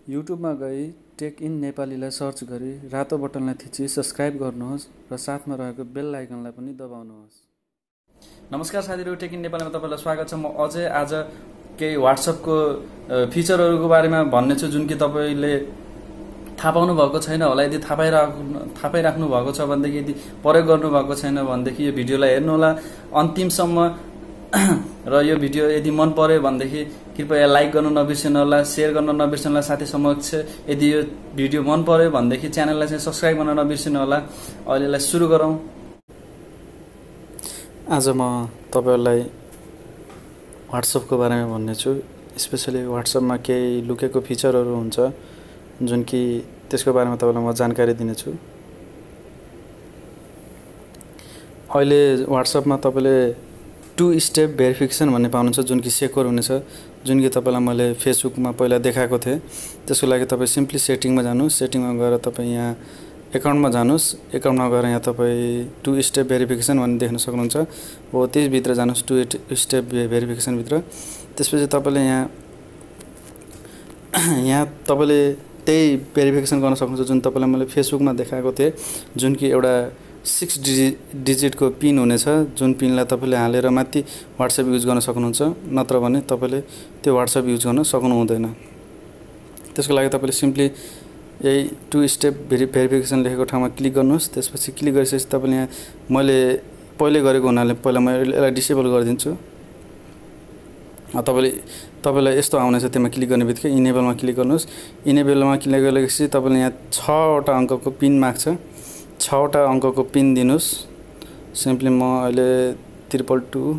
युट्युबमा गई take in नेपालीलाई सर्च गरी रातो बटनलाई थिची सब्स्क्राइब गर्नुहोस् र साथमा रहेको बेल आइकनलाई पनि दबाउनुहोस्। नमस्कार साथीहरू, टेक इन नेपालीमा तपाईँलाई स्वागत छ। म अझै आज केही व्हाट्सएपको फिचरहरूको बारेमा भन्ने छु जुन कि तपाईँले थाहा पाउनु भएको छैन होला। यदि थाहा पाइराख्नु भएको छ भनेदेखि, यदि प्रयोग गर्नुभएको छैन भनेदेखि यो भिडियोलाई हेर्नुहोला अन्तिमसम्म। र यो भिडियो यदि मन पर्यो भनेदेखि कृपया लाइक गर्न नबिर्सनु होला, सेयर गर्न नबिर्सनु होला साथी समक्ष। यदि यो भिडियो मन पर्यो भनेदेखि च्यानललाई चाहिँ सब्स्क्राइब गर्न नबिर्सनु होला। अहिलेलाई सुरु गरौँ। आज म तपाईहरुलाई व्हाट्सएपको बारेमा भन्ने छु। स्पेशली व्हाट्सएपमा केही लुकेको फिचरहरू हुन्छ जुन कि त्यसको बारेमा तपाईलाई म जानकारी दिनेछु। अहिले व्हाट्सएपमा तपाईले 2 स्टेप भेरिफिकेसन भन्ने पाउनुहुन्छ जुन कि सेक्योर हुनेछ, जुन कि तपाईलाई मैले फेसबुकमा पहिला देखाएको थिएँ। त्यसको लागि तपाई सिम्पली सेटिङमा जानुस्। सेटिङमा गएर तपाई यहाँ एकाउन्टमा जानुस्। एकाउन्टमा गएर यहाँ तपाई 2 स्टेप भेरिफिकेसन भन्ने देख्न सक्नुहुन्छ। हो त्यस भित्र जानुस्, 2 स्टेप भेरिफिकेसन भित्र। त्यसपछि तपाईले यहाँ तपाईले त्यही भेरिफिकेसन गर्न सक्नुहुन्छ जुन तपाईलाई मैले फेसबुकमा देखाएको थिएँ, जुन कि एउटा 6 डिजिटको पिन हुनेछ, जुन पिनलाई तपाईले हालेर माथि व्हाट्सएप युज गर्न सक्नुहुन्छ। नत्र भने तपाईले त्यो व्हाट्सएप युज गर्न सक्नु हुँदैन। त्यसको लागि तपाईले सिम्पली यही 2 स्टेप भेरिफिकेसन लेखेको ठाउँमा क्लिक गर्नुहोस्। त्यसपछि क्लिक गरिसकेपछि तपाईले यहाँ मैले पहिले गरेको हुनाले पहिला म यसलाई डिसेबल गरिदिन्छु। तपाईलाई यस्तो आउनेछ। त्यसमा क्लिक गर्ने बित्तिकै इनेबलमा क्लिक गर्नुहोस्। इनेबलमा क्लिक गरेपछि तपाईले यहाँ 6 वटा अङ्कको पिन माग्छ। 6 वटा अङ्कको पिन दिनुस्। सिम्पली म अहिले 222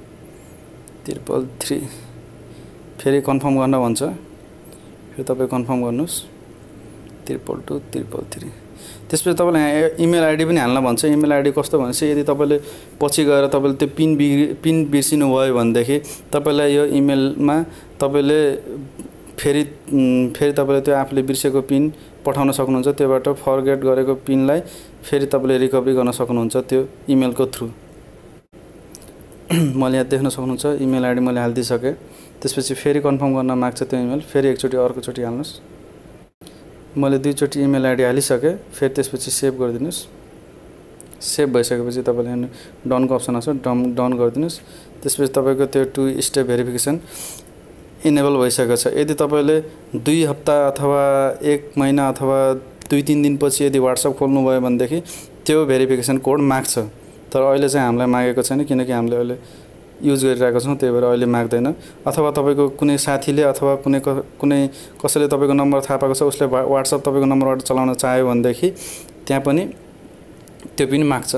333 फेरि कन्फर्म गर्न भन्छ। फेरि तपाईँ कन्फर्म गर्नुहोस् 322 333। त्यसपछि तपाईलाई यहाँ इमेल आइडी पनि हाल्न भन्छ। इमेल आइडी कस्तो भनेपछि यदि तपाईले पछि गएर तपाईले त्यो पिन बिर्सिनु भयो भनेदेखि तपाईलाई यो इमेलमा तपाईले फेरि तपाईले त्यो आफूले बिर्सेको पिन पठाउन सक्नुहुन्छ। त्योबाट फरगेट गरेको पिनलाई फेरि तपाईले रिकभरी गर्न सक्नुहुन्छ त्यो इमेलको थ्रु। मैले यहाँ देख्न सक्नुहुन्छ इमेल आइडी मैले हालिदिसकेँ। त्यसपछि फेरि कन्फर्म गर्न माग्छ त्यो इमेल। फेरि एकचोटि अर्कोचोटि हाल्नुहोस्। मैले 2 चोटि इमेल आइडी हालिसकेँ। फेरि त्यसपछि सेभ गरिदिनुहोस्। सेभ भइसकेपछि तपाईले डनको अप्सन आउँछ, डन गरिदिनुहोस्। त्यसपछि तपाईको त्यो 2 स्टेप भेरिफिकेसन इनेबल भइसकेको छ। यदि तपाईले 2 हप्ता अथवा 1 महिना अथवा 2-3 दिनपछि यदि व्हाट्सएप खोल्नुभयो भनेदेखि त्यो भेरिफिकेसन कोड माग्छ। तर अहिले चाहिँ हामीलाई मागेको छैन, किनकि हामीले अहिले युज गरिरहेको छौँ, त्यही भएर अहिले माग्दैन। अथवा तपाईको कुनै साथीले अथवा कुनै कसैले तपाईको नम्बर थाहा पाएको छ, उसले व्हाट्सएप तपाईको नम्बरबाट चलाउन चाह्यो भनेदेखि त्यहाँ पनि त्यो पनि माग्छ।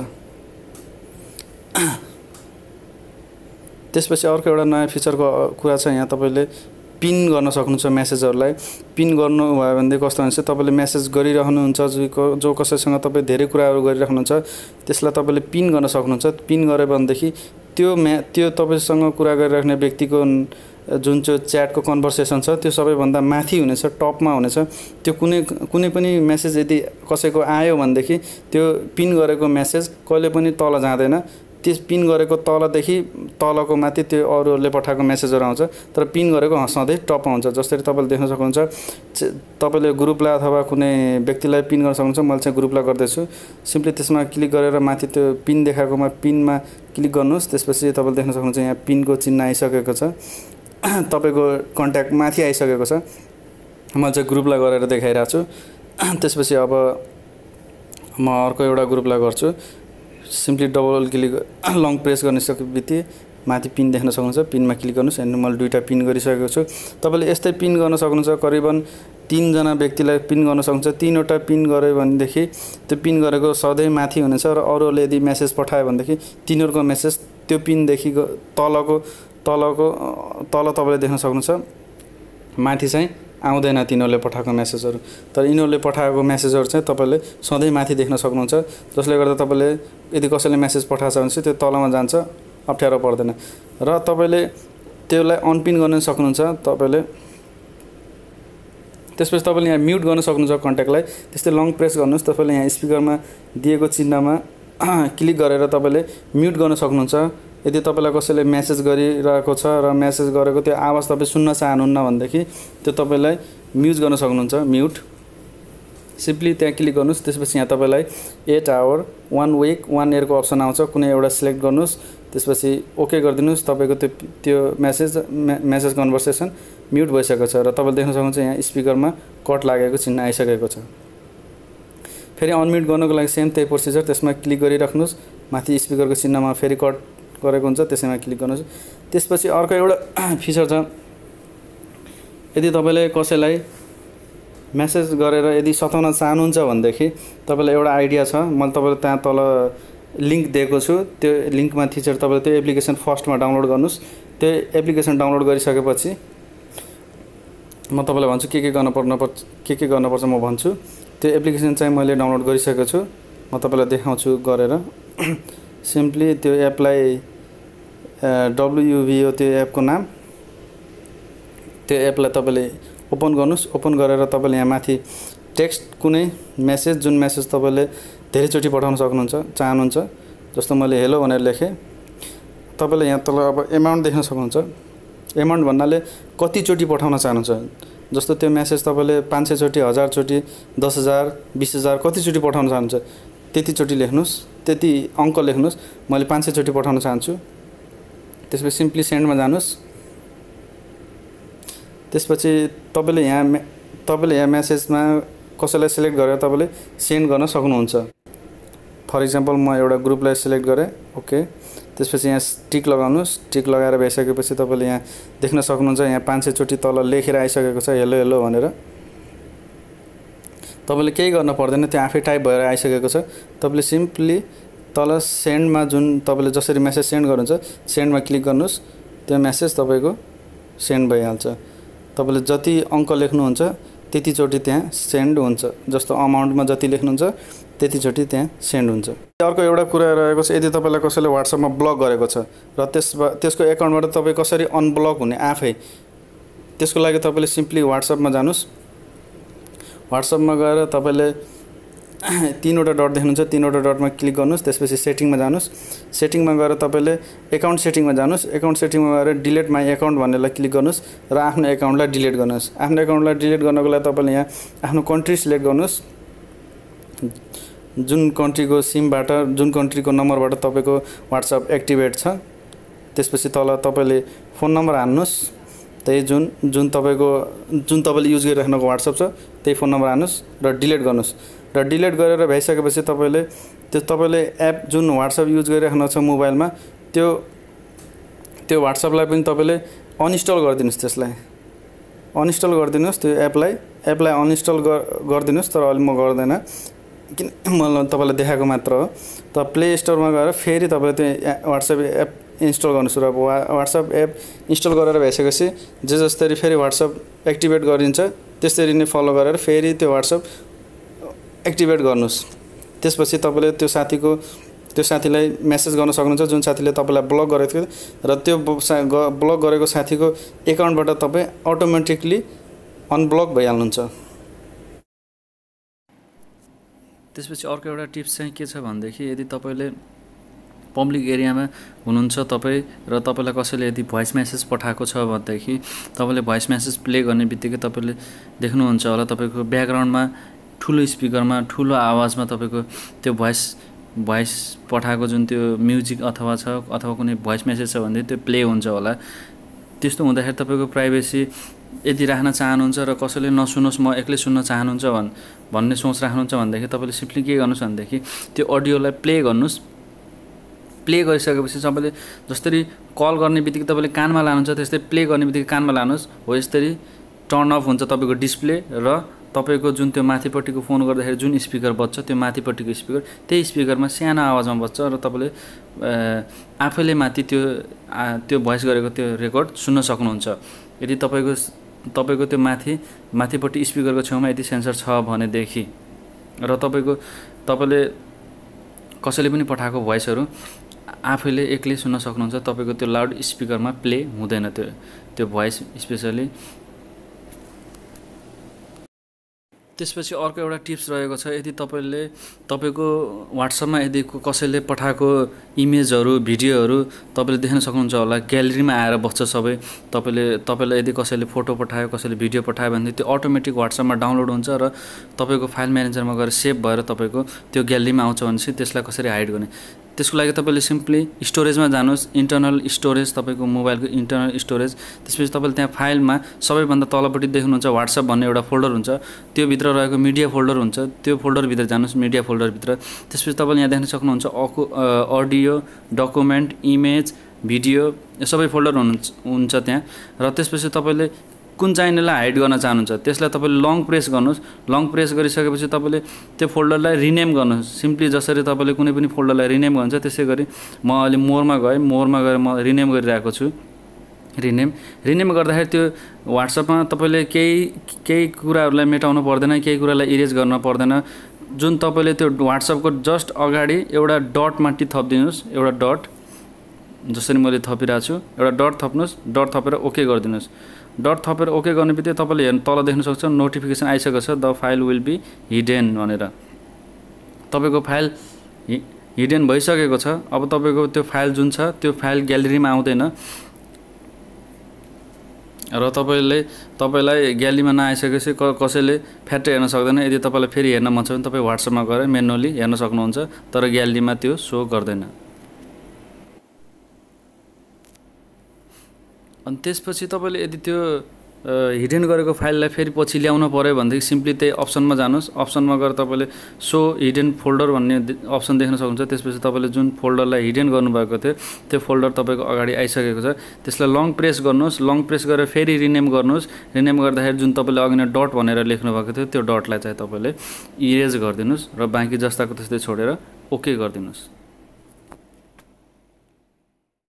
त्यसपछि अर्को एउटा नयाँ फिचरको कुरा छ। यहाँ तपाईले पिन गर्न सक्नुहुन्छ मेसेजहरूलाई। पिन गर्नु भयो भनेदेखि कस्तो हुन्छ, तपाईले मेसेज गरिरहनुहुन्छ जो कसैसँग तपाईँ धेरै कुराहरू गरिराख्नुहुन्छ, त्यसलाई तपाईले पिन गर्न सक्नुहुन्छ। पिन गरे भनेदेखि त्यो तपाईसँग कुरा गरिराख्ने व्यक्तिको जुन चाहिँ च्याटको कन्भर्सेसन छ त्यो सबैभन्दा माथि हुनेछ, टपमा हुनेछ। त्यो कुनै पनि मेसेज यदि कसैको आयो भनेदेखि त्यो पिन गरेको मेसेज कहिले पनि तल जाँदैन। त्यस पिन गरेको तलदेखि तलको माथि त्यो अरूहरूले पठाएको मेसेजहरू आउँछ, तर पिन गरेको सधैँ टपमा हुन्छ। जसरी तपाईँले देख्न सक्नुहुन्छ, तपाईँले ग्रुपलाई अथवा कुनै व्यक्तिलाई पिन गर्न सक्नुहुन्छ। मैले चाहिँ ग्रुपलाई गर्दैछु। सिम्पली त्यसमा क्लिक गरेर माथि त्यो पिन देखाएकोमा पिनमा क्लिक गर्नुहोस्। त्यसपछि तपाईँले देख्न सक्नुहुन्छ यहाँ पिनको चिन्ह आइसकेको छ। तपाईँको कन्ट्याक्ट माथि आइसकेको छ। मैले चाहिँ ग्रुपलाई गरेर देखाइरहेको छु। त्यसपछि अब म अर्को एउटा ग्रुपलाई गर्छु। Simply double click long press गर्ने बित्तिकै माथि पिन देख्न सक्नुहुन्छ। पिनमा क्लिक गर्नुहोस्। अनि मैले 2टा पिन गरिसकेको छु। तपाईँले यस्तै पिन गर्न सक्नुहुन्छ। करिबन 3 जना व्यक्तिलाई पिन गर्न सक्नुहुन्छ। 3 वटा पिन गऱ्यो भनेदेखि त्यो पिन गरेको सधैँ माथि हुनेछ र अरूले यदि मेसेज पठायो भनेदेखि तिनीहरूको मेसेज त्यो पिनदेखि तल तपाईँले देख्न सक्नुहुन्छ। माथि चाहिँ आउँदैन तिनीहरूले पठाएको मेसेजहरू। तर यिनीहरूले पठाएको मेसेजहरू चाहिँ तपाईँले सधैँ माथि देख्न सक्नुहुन्छ। जसले गर्दा तपाईँले यदि कसैले मेसेज पठाएको छ भने चाहिँ त्यो तलमा जान्छ, अप्ठ्यारो पर्दैन। र तपाईँले त्यसलाई अनपिन गर्न सक्नुहुन्छ। त्यसपछि तपाईँले यहाँ म्युट गर्न सक्नुहुन्छ कन्ट्याक्टलाई। त्यस्तै लङ प्रेस गर्नुहोस्। तपाईँले यहाँ स्पिकरमा दिएको चिन्हमा क्लिक गरेर तपाईँले म्युट गर्न सक्नुहुन्छ। यदि तपाईँलाई कसैले मेसेज गरिरहेको छ र मेसेज गरेको त्यो आवाज तपाईँ सुन्न चाहनुहुन्न भनेदेखि त्यो तपाईँलाई म्युट गर्न सक्नुहुन्छ। म्युट सिम्पली त्यहाँ क्लिक गर्नुहोस्। त्यसपछि यहाँ तपाईँलाई 8 आवर 1 विक 1 इयरको अप्सन आउँछ, कुनै एउटा सिलेक्ट गर्नुहोस्। त्यसपछि ओके गरिदिनुहोस्। तपाईँको त्यो मेसेज कन्भर्सेसन म्युट भइसकेको छ र तपाईँले देख्न सक्नुहुन्छ यहाँ स्पिकरमा कट लागेको चिन्ह आइसकेको छ। फेरि अनम्युट गर्नको लागि सेम त्यही प्रोसिजर, त्यसमा क्लिक गरिराख्नुहोस्। माथि स्पिकरको चिन्हमा फेरि कट गरेको हुन्छ, त्यसैमा क्लिक गर्नुहोस्। त्यसपछि अर्को एउटा फिचर छ, यदि तपाईँले कसैलाई मेसेज गरेर यदि सताउन चाहनुहुन्छ भनेदेखि तपाईँलाई एउटा आइडिया छ। मैले तपाईँलाई त्यहाँ तल लिङ्क दिएको छु, त्यो लिङ्कमा थिचेर तपाईँले त्यो एप्लिकेसन फर्स्टमा डाउनलोड गर्नुहोस्। त्यो एप्लिकेसन डाउनलोड गरिसकेपछि म तपाईँलाई भन्छु के गर्नुपर्छ म भन्छु। त्यो एप्लिकेसन चाहिँ मैले डाउनलोड गरिसकेको छु, म तपाईँलाई देखाउँछु गरेर। सिम्पली त्यो एपलाई WUVO त्यो एपको नाम, त्यो एपलाई तपाईँले ओपन गर्नुहोस्। ओपन गरेर तपाईँले यहाँ माथि टेक्स्ट कुनै मेसेज, जुन मेसेज तपाईँले धेरैचोटि पठाउन चाहनुहुन्छ, जस्तो मैले हेलो भनेर लेखेँ। तपाईँले यहाँ तल अब एमाउन्ट देख्न सक्नुहुन्छ। एमाउन्ट भन्नाले कतिचोटि पठाउन चाहनुहुन्छ, जस्तो त्यो मेसेज तपाईँले 500 चोटि, 1000 चोटि, 10,000, 20,000 कतिचोटि पठाउन चाहनुहुन्छ त्यतिचोटि लेख्नुहोस्, त्यति अङ्क लेख्नुहोस्। मैले 500 चोटि पठाउन चाहन्छु। त्यसपछि सिम्पली सेन्डमा जानुहोस्। त्यसपछि तपाईँले यहाँ मेसेजमा कसैलाई सिलेक्ट गरेर तपाईँले सेन्ड गर्न सक्नुहुन्छ। फर इक्जाम्पल म एउटा ग्रुपलाई सिलेक्ट गरेँ, ओके। त्यसपछि यहाँ टिक लगाउनुहोस्। टिक लगाएर भइसकेपछि तपाईँले यहाँ देख्न सक्नुहुन्छ यहाँ 500 चोटि तल लेखेर आइसकेको छ हेलो हेलो भनेर। तपाईँले केही गर्न पर्दैन, त्यो आफै टाइप भएर आइसकेको छ। तपाईँले सिम्पली तल सेन्डमा जुन तपाईँले जसरी मेसेज सेन्ड गर्नुहुन्छ सेन्डमा क्लिक गर्नुहोस्, त्यो मेसेज तपाईँको सेन्ड भइहाल्छ। तपाईँले जति अङ्क लेख्नुहुन्छ त्यतिचोटि त्यहाँ सेन्ड हुन्छ, जस्तो अमाउन्टमा जति लेख्नुहुन्छ त्यतिचोटि त्यहाँ सेन्ड हुन्छ। अर्को एउटा कुरा रहेको छ, यदि तपाईँलाई कसैले व्हाट्सएपमा ब्लक गरेको छ र त्यसको एकाउन्टबाट तपाईँ कसरी अनब्लक हुने आफै, त्यसको लागि तपाईँले सिम्पली व्हाट्सएपमा जानुहोस्। व्हाट्सएपमा गएर तपाईँले 3वटा डट देख्नुहुन्छ, 3वटा डटमा क्लिक गर्नुहोस्। त्यसपछि सेटिङमा जानुहोस्। सेटिङमा गएर तपाईँले एकाउन्ट सेटिङमा जानुहोस्। एकाउन्ट सेटिङमा गएर डिलिट माई एकाउन्ट भन्नेलाई क्लिक गर्नुहोस् र आफ्नो एकाउन्टलाई डिलिट गर्नुहोस्। आफ्नो एकाउन्टलाई डिलिट गर्नको लागि तपाईँले यहाँ आफ्नो कन्ट्री सिलेक्ट गर्नुहोस्। जुन कन्ट्रीको सिमबाट, जुन कन्ट्रीको नम्बरबाट तपाईँको व्हाट्सएप एक्टिभेट छ, त्यसपछि तल तपाईँले फोन नम्बर हान्नुहोस्। त्यही जुन तपाईँले युज गरिराख्नुको व्हाट्सएप छ त्यही फोन नम्बर हान्नुहोस् र डिलिट गर्नुहोस्। र डिलिट गरेर भइसकेपछि तपाईँले एप जुन व्हाट्सएप युज गरिराख्नु छ मोबाइलमा त्यो व्हाट्सएपलाई पनि तपाईँले अनइन्स्टल गरिदिनुहोस्। त्यसलाई अनइन्स्टल गरिदिनुहोस्, त्यो एपलाई अनइन्स्टल गरिदिनुहोस्। तर अहिले म गर्दैन, किन मैले तपाईँलाई देखाएको मात्र हो। त प्ले स्टोरमा गएर फेरि तपाईँले त्यो व्हाट्सएप एप इन्स्टल गर्नुहोस् र व्हाट्सएप एप इन्स्टल गरेर भइसकेपछि जसरी फेरि व्हाट्सएप एक्टिभेट गरिन्छ त्यसरी नै फलो गरेर फेरि त्यो व्हाट्सएप एक्टिभेट गर्नुहोस्। त्यसपछि तपाईँले त्यो साथीलाई मेसेज गर्न सक्नुहुन्छ जुन साथीले तपाईँलाई ब्लक गरेको थियो, र त्यो ब्लक गरेको साथीको एकाउन्टबाट तपाईँ अटोमेटिकली अनब्लक भइहाल्नुहुन्छ। त्यसपछि अर्को एउटा टिप्स चाहिँ के छ भनेदेखि, यदि तपाईँले पब्लिक एरियामा हुनुहुन्छ तपाईँ र तपाईँलाई कसैले यदि भोइस मेसेज पठाएको छ भनेदेखि तपाईँले भोइस मेसेज प्ले गर्ने बित्तिकै तपाईँले देख्नुहुन्छ होला तपाईँको ब्याकग्राउन्डमा ठुलो स्पिकरमा ठुलो आवाजमा तपाईँको त्यो भोइस पठाएको जुन त्यो म्युजिक अथवा कुनै भोइस मेसेज छ भने त्यो प्ले हुन्छ होला। त्यस्तो हुँदाखेरि तपाईँको प्राइभेसी यदि राख्न चाहनुहुन्छ र कसैले नसुनोस्, म एक्लै सुन्न चाहनुहुन्छ भन्ने सोच राख्नुहुन्छ भनेदेखि तपाईँले सिम्पली के गर्नुहोस् भनेदेखि त्यो अडियोलाई प्ले गर्नुहोस्। प्ले गरिसकेपछि तपाईँले जसरी कल गर्ने बित्तिकै तपाईँले कानमा लानुहुन्छ त्यस्तै प्ले गर्ने बित्तिकै कानमा लानुहोस्। हो यसरी टर्न अफ हुन्छ तपाईँको डिस्प्ले र तपाईँको जुन त्यो माथिपट्टिको फोन गर्दाखेरि जुन स्पिकर बज्छ त्यो माथिपट्टिको स्पिकर त्यही स्पिकरमा सानो आवाजमा बज्छ र तपाईँले आफैले माथि त्यो भोइस गरेको त्यो रेकर्ड सुन्न सक्नुहुन्छ। यदि तपाईँको त्यो माथिपट्टि स्पिकरको छेउमा यदि सेन्सर छ भनेदेखि र तपाईँले कसैले पनि पठाएको भोइसहरू आफैले एक्लै सुन्न सक्नुहुन्छ। तपाईँको त्यो लाउड स्पिकरमा प्ले हुँदैन त्यो भोइस स्पेसली। त्यसपछि अर्को एउटा टिप्स रहेको छ, यदि तपाईँको WhatsAppमा यदि कसैले पठाएको इमेजहरू भिडियोहरू तपाईँले देख्न सक्नुहुन्छ होला, ग्यालेरीमा आएर बस्छ सबै। तपाईँलाई यदि कसैले फोटो पठायो, कसैले भिडियो पठायो भने त्यो अटोमेटिक WhatsAppमा डाउनलोड हुन्छ र तपाईँको फाइल म्यानेजरमा गएर सेभ भएर तपाईँको त्यो ग्यालेरीमा आउँछ भनेपछि त्यसलाई कसरी हाइड गर्ने, त्यसको लागि तपाईँले सिम्पली स्टोरेजमा जानुहोस्, इन्टरनल स्टोरेज, तपाईँको मोबाइलको इन्टरनल स्टोरेज। त्यसपछि तपाईँले त्यहाँ फाइलमा सबैभन्दा तलपट्टि देख्नुहुन्छ WhatsApp भन्ने एउटा फोल्डर हुन्छ, त्यो भित्र रहेको मिडिया फोल्डर हुन्छ, त्यो फोल्डरभित्र जानुहोस्, मिडिया फोल्डरभित्र। त्यसपछि तपाईँले यहाँ देख्न सक्नुहुन्छ अडियो, डकुमेन्ट, इमेज, भिडियो, यो सबै फोल्डर हुन्छ त्यहाँ। र त्यसपछि तपाईँले कुन चाहिनेलाई हाइड गर्न चाहनुहुन्छ त्यसलाई तपाईँले लङ प्रेस गर्नुहोस्। लङ प्रेस गरिसकेपछि तपाईँले त्यो फोल्डरलाई रिनेम गर्नुहोस्। सिम्पली जसरी तपाईँले कुनै पनि फोल्डरलाई रिनेम गर्नुहुन्छ त्यसै गरी म अहिले मोरमा गएर म रिनेम गरिरहेको छु। रिनेम गर्दाखेरि त्यो WhatsAppमा तपाईँले केही कुराहरूलाई मेटाउनु पर्दैन, केही कुरालाई इरेज गर्न पर्दैन। जुन तपाईँले त्यो WhatsAppको जस्ट अगाडि एउटा डट माथि थपिदिनुहोस्, एउटा डट जसरी मैले थपिरहेको छु, एउटा डट थप्नुहोस्, डट थपेर ओके गरिदिनुहोस्। डट थपेर ओके गर्ने बित्तिकै तपाईँले हेर्नु तल देख्न सक्छ नोटिफिकेसन आइसकेको छ, the file will be hidden भनेर। तपाईँको फाइल हिडेन भइसकेको छ। अब तपाईँको त्यो फाइल जुन छ त्यो फाइल ग्यालेरीमा आउँदैन र तपाईँलाई ग्यालेरीमा नआइसकेपछि कसैले फ्याट्टै हेर्न सक्दैन। यदि तपाईँलाई फेरि हेर्न मन छ भने तपाईँ WhatsAppमा गएर म्यानुअली हेर्न सक्नुहुन्छ, तर ग्यालेरीमा त्यो सो गर्दैन। अनि त्यसपछि तपाईँले यदि त्यो हिडेन गरेको फाइललाई फेरि पछि ल्याउनु पऱ्यो भनेदेखि सिम्पली त्यही अप्सनमा जानुहोस्। अप्सनमा गएर तपाईँले सो हिडेन फोल्डर भन्ने अप्सन देख्न सक्नुहुन्छ। त्यसपछि तपाईँले जुन फोल्डरलाई हिडेन गर्नुभएको थियो त्यो फोल्डर तपाईँको अगाडि आइसकेको छ। त्यसलाई लङ प्रेस गर्नुहोस्। लङ प्रेस गरेर फेरि रिनेम गर्नुहोस्। रिनेम गर्दाखेरि जुन तपाईँले अघि नै डट भनेर लेख्नुभएको थियो त्यो डटलाई चाहिँ तपाईँले इरेज गरिदिनुहोस् र बाँकी जस्ताको त्यस्तै छोडेर ओके गरिदिनुहोस्।